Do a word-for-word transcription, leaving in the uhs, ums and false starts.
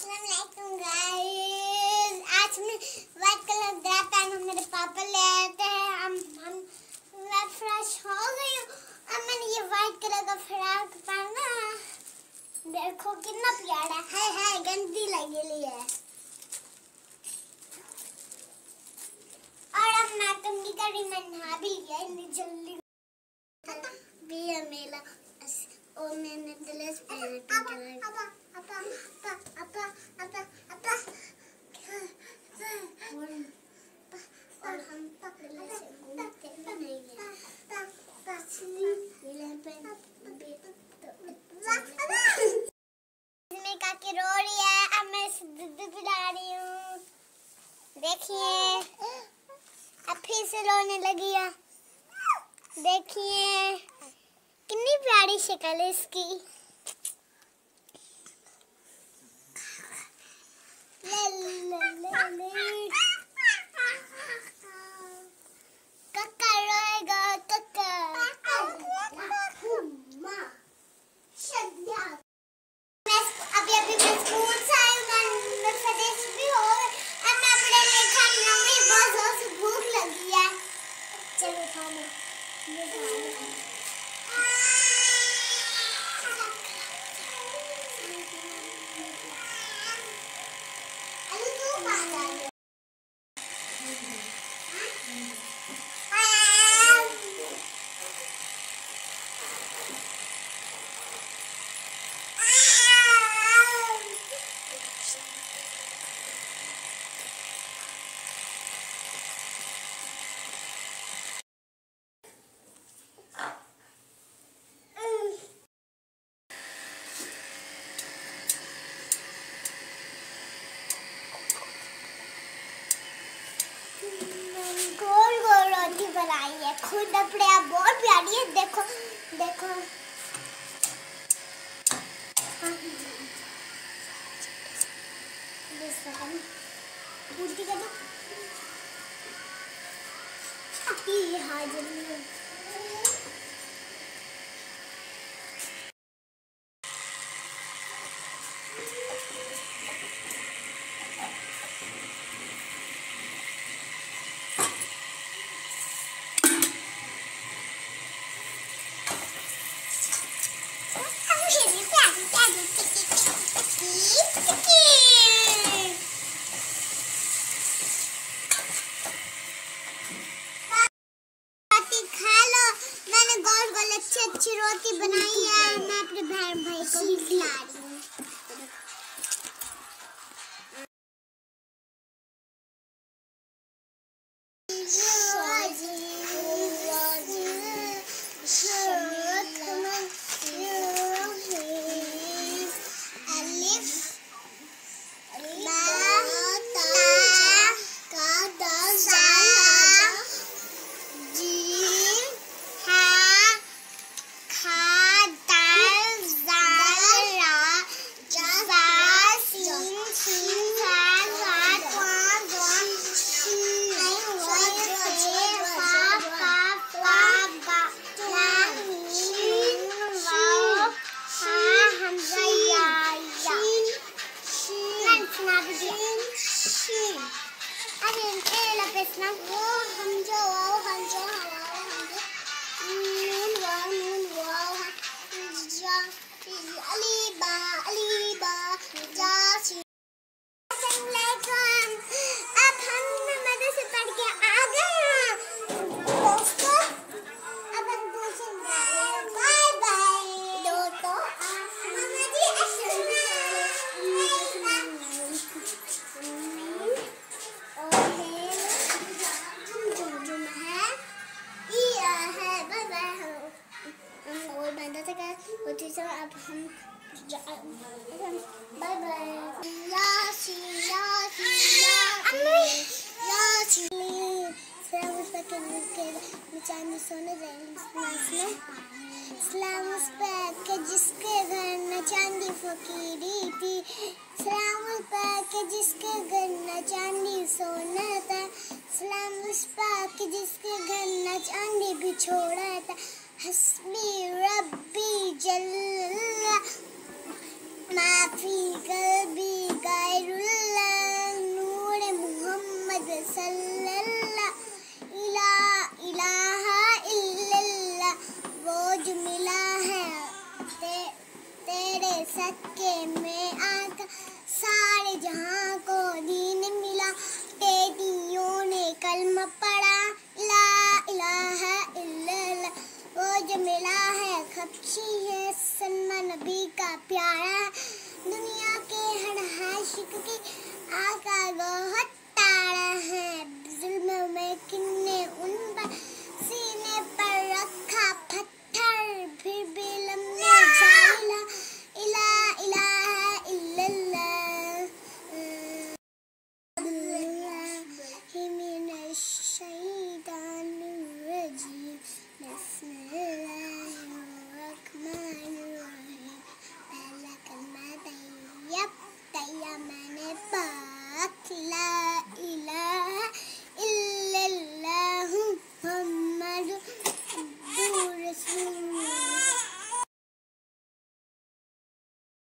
अस्सलाम वालेकुम गाइस। आज मैं व्हाइट कलर का पैन हम मेरे पापा ले आए थे। हम हम मैं फ्रेश हो गई हूँ। अब मैंने ये व्हाइट कलर का फ्रॉक पहना है। देखो कितना प्यारा है। है गंदी लगी है। और अब मैं कंगी करी मैं नहा भी गया जल्दी भी है मेरा। और मैंने ड्रेस पहन के अपा अपा अपा अपा अपा अपा और हम पकड़े से घूमते नहीं गए। मैं काकी रो रही है। अब मैं दूध पिला रही हूँ। देखिए अब फिर से रोने लगी है। देखिए कितनी प्यारी शक्ल है इसकी। ले ले ले ले कक्का रोएगा कक्का। अभी अभी मैं स्कूल से आई हूँ। मैं फ्रेश भी हो गई। अब मैं अपने लिए खाना में बहुत जोर से भूख लगी है। चलो खाना बनाई है खुद अपने आप बहुत प्यारी है। देखो देखो उल्टी कर दो। हाजिर अच्छी अच्छी रोटी बनाई है। मैं अपने बहन भाई को भी खिला रही हूँ। वो हम जो हम जो अलीबा अलीबा जासी। अब हम मदरसे पढ़ के आ गए हैं दोस्तों। अब हम ट्यूशन जा रहे हैं। बाय बाय दोस्तों। मम्मा जी अब हम बाय बाय। यासी यासी यासी सलाम उस पर के चांदी सोने जाएंगे। सलाम उस पर के जिसके घर न चांदी फकीरी थी। सलाम उस पर के जिसके घर न चांदी सोना था। सलाम उस पर के जिसके घर न चांदी बिछोड़ा था। हस्बी रब्बी जल्ला माफी कल्बी गैरुल्लाह नूर मोहम्मद सल्लल्लाह इला इलाहा इल्लल्लाह। वो जो मिला है ते, तेरे सदके में आका, सारे जहां को दीन मिला। टेडियों ने कलमा पढ़ा ला इलाहा इल्लल्लाह। वो जो मिला है खबशी है सन्मा नबी का प्यारा। दुनिया के हर आशिक की आका बहुत तारा है। जुल्म में किन्ने उन पर